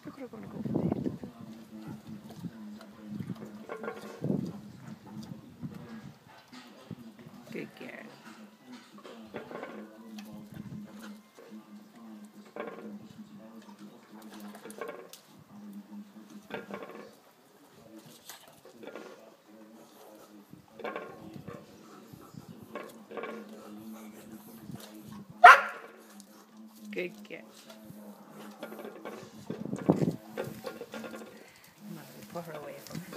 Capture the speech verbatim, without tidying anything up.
Look what I'm going to go for that. Good girl. Good girl. I'm going to pull her away from me.